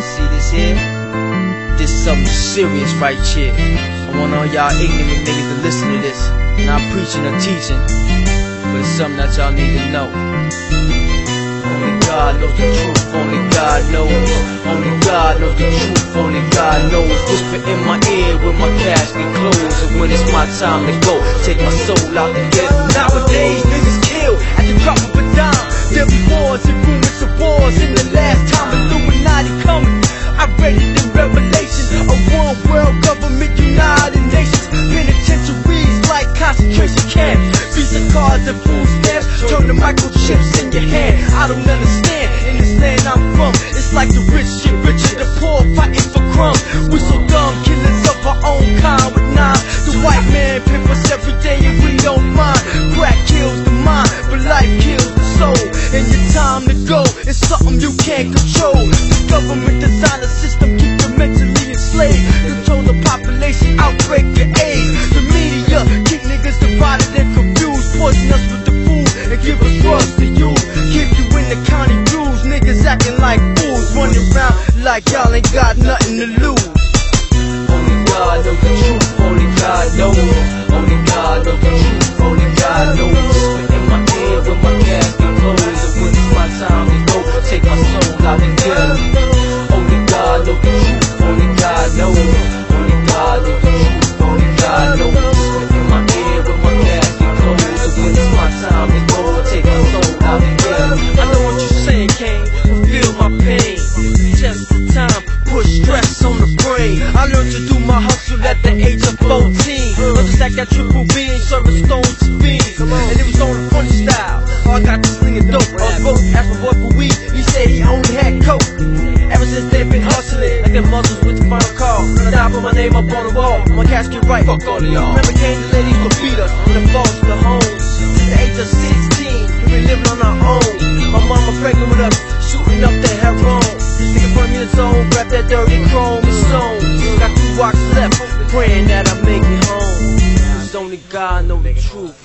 see this here? This is something serious right here. I want all y'all ignorant niggas to listen to this. Not preaching or teaching, but it's something that y'all need to know. Only God knows the truth, only God knows. Only God knows the truth, only God knows. Whisper in my ear when my casket closed, and when it's my time to go, take my soul out the ghetto. Nowadays niggas kill at the drop of a dime. There be wars and rumors of wars. In the last time Illuminati coming, I read it in Revelation. A one world government, United Nations. Penitentiaries like concentration camps. Visa cards and food stamps, turn the microchips in your hand. I don't understand, in this land I'm from, it's like the rich shit richer, the poor fighting for crumbs. We so dumb, killers of our own kind with knives. The white man pimp us every day and we don't mind. Crack kills the mind, but life kills the soul. And your time to go is something you can't control. The government design a system, keep you mentally enslaved. Control the population, outbreak your age. The media keep niggas divided and confused. Poison us with the food and give us drugs to use. Keep you in the county rules. Niggas acting like fools, running around like y'all ain't got nothing to lose. Only God knows the truth, only God knows. Only God knows the truth, only God knows. Whisper in my ear when my casket closed, and when it's my time to go, take my soul out the ghetto. Only God knows the truth, only God knows. Only God knows the truth, only God knows. Whisper in my ear when my casket closed, and when it's my time to go, take my soul out the ghetto. I know what you're saying, Kane, but feel my pain. Just the time, push stress on the brain. I learned to do my hustle at the age of 14. Learned to stack that triple B and serving stones to fiends. And it was on the funny style. I got this sling of dope. I was broke, asked my boy for weed. He said he only had coke. Ever since then been hustling like them mothers with the final call. Now I put my name up on the wall, my casket right. Fuck all of y'all. Remember Kane, the ladies would beat us in the falls of the homes. At the age of 16, we been living on our own. My mama pregnant with us, shooting up the heroin. Nigga from your zone, grab that dirty chrome and stone. Got 2 rocks left, praying that I make it home. Cause only God knows the truth.